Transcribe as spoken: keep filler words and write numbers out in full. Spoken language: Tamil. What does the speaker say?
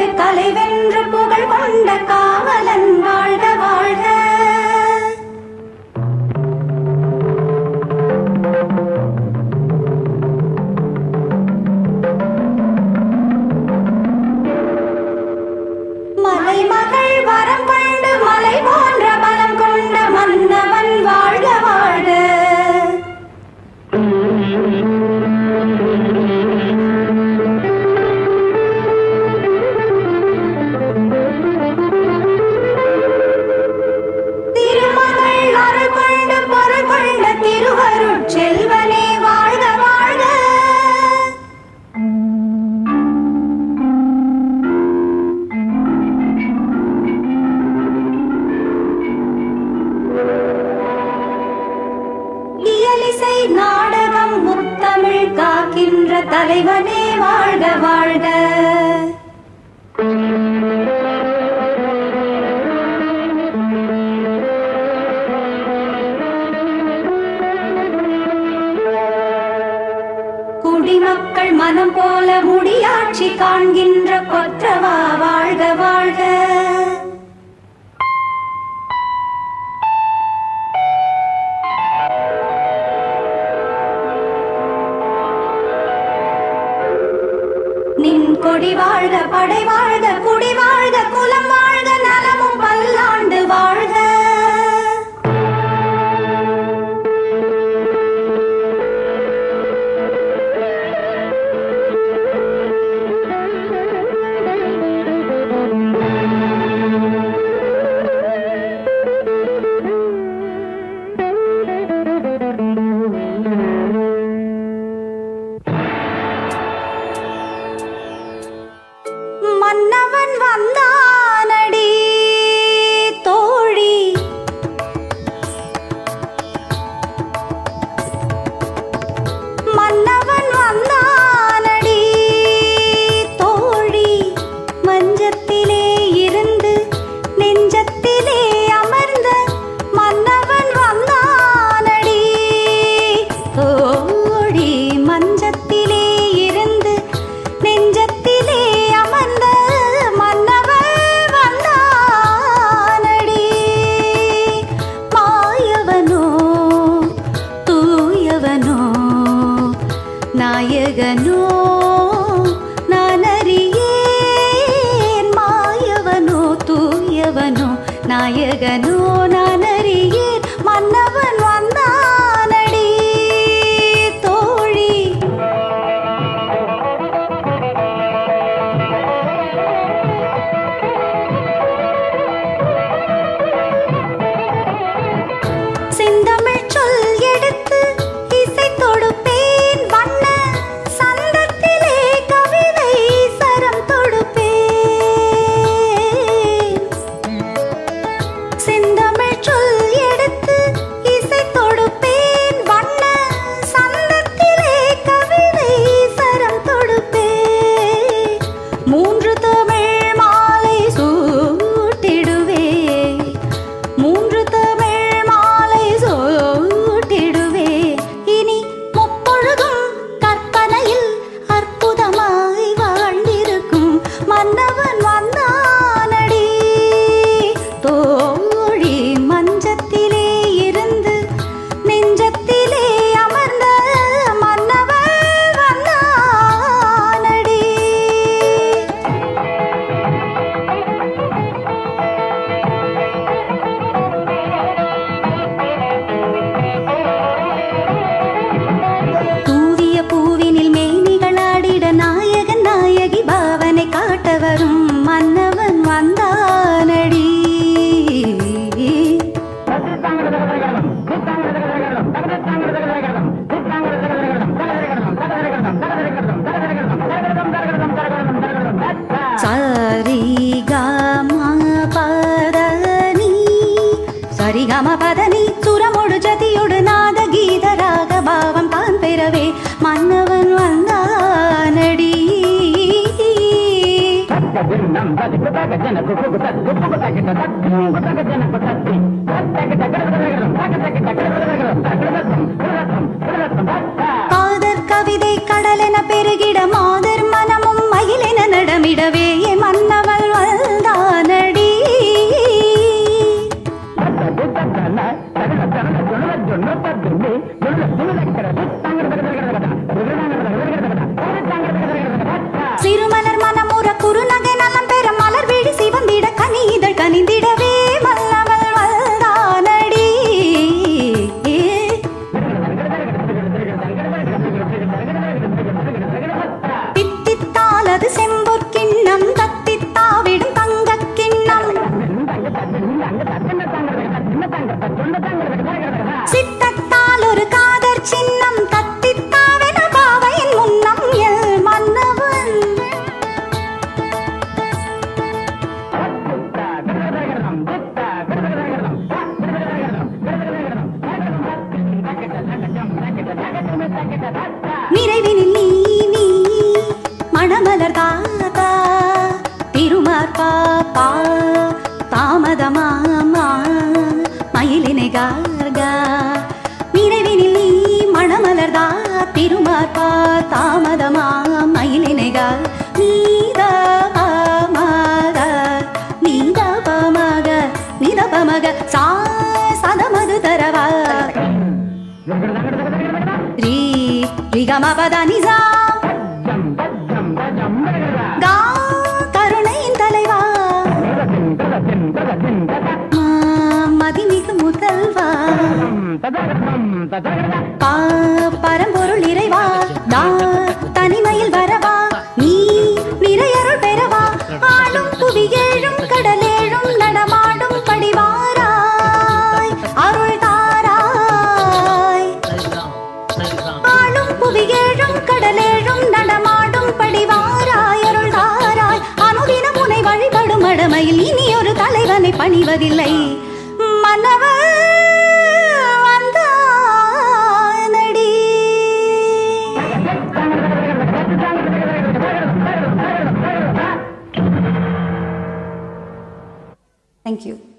கொண்டு கலை வென்று புகழ் கொண்ட காவலன் வாழ்க வாழ்க. மலைமகள் வரம் கொண்டு மலை போன்ற பலம் கொண்ட மன்னவன் வாழ்க வாழ்க. திருமகள் அருள் கொண்டு பொருள் கொண்ட திருவருட் செல்வனே வாழ்க வாழ்க. இயலிசை நாடகம் முத்தமிழ் காக்கின்ற தலைவனே வாழ்க வாழ்க. குடிமக்கள் மனம் போல முடியாட்சி காண்கின்ற கொற்றவா வாழ்க வாழ்க. நின் கொடி வாழ்க படை வாழ்க குடி வாழ்க குலம் வாழ்க நலமும் பல்லாண்டு வாழ்க. மன்னவன் வந்தானடி தோழி, மன்னவன் வந்தானடி தோழி. மஞ்சத்திலே இருந்து நெஞ்சத்திலே அமர்ந்த மன்னவன் வந்தானடி தோழி. மஞ்சத்திலே இருந்து நெஞ்சத்திலே அமர்ந்த மன்னவன் வந்தானடி. மாயவனோ தூயவனோ நாயகனோ நான் அறியேன். மாயவனோ தூயவனோ நாயகனோ நான் அறியேன். மன்னவன் வந்தானடி தோழி. செந்தமிழ் சொல் எடுத்து இசை தொடுப்பேன் வண்ண சந்தத்திலே கவிதை சரம் தொடுப்பேன். செந்தமிழ் சொல் எடுத்து இசை தொடுப்பேன் வண்ண சந்தத்திலே கவிதை சரம் தொடுப்பேன். மூன்று தமிழ் மாலை சூட்டிடுவே, மூன்று தமிழ் மாலை சூட்டிடுவே. இனி முப்பொழுதும் கற்பனையில் அற்புதமாய் வாழ்ந்திருக்கும் மன்னவன் வந்தானடி தோழி. மஞ்சத்திலே இருந்து நெஞ்சத்திலே அமர்ந்த மன்னவன் வந்தானடி. தூவிய பூவினில் மேனிகளாடிட நாயகன் நாயகி பாவனை காட்ட வரும் மன்னவன் வந்தானடி. சரிகம பதனி சரிகம பதனி சுரமொடு ஜதியொடு நாத கீத ராக பாவம் தான் பெறவே மன்னவன் வந்தானடி. காதற் கவிதை கடலென பெருகிட மாதர் மனமும் மயிலென நடமிடவே மன்னவன் சிறுமலர் மனமுற குறுநகை நலம் பெற மலர் வீடு சிவந்திட கனி இதழ் கனிந்திடவே மல்லவள் வந்தானடி. தித்தித்தால் அது செம்பொற்கிண்ணம் தத்தித்தாவிடும் தங்கக் கிண்ணம். சித்தத்தால் ஒரு காதற் சின்னம் தத்தித்தாவென பாவையின் முன்னம் எல் மன்னவன். நிறைவினில் நீ நீ மணமலர் தாத்தா திருமார்பா பா தாமதமாமா மயிலினை கார்கா. நிறைவினில் நீ மணமலர்தா திருமார்பா தாமதமா மயிலினைகா. நீதபமக நீதபமக நீதபமக சா சதமது தரவா ரீ ரிகமபத நிசா கா கருணையின் தலைவா மதிமிகு முதல்வா பா பரம்பொருள் இறைவா தா தனிமையில் வரவா நீ நிறையருள் பெறவா. ஆளும் புவியேழும் கடலேழும் நடமாடும் படிவாராய் அருள் தாராய். ஆளும் புவியேழும் கடலேழும் நடமாடும் படிவாராய் அருள் தாராய். அனுதினம் உன்னை வழிபடும் அடமையில் இனி ஒரு தலைவனை பணிவதில்லை. மன்னவன் வந்தானடி. Thank you.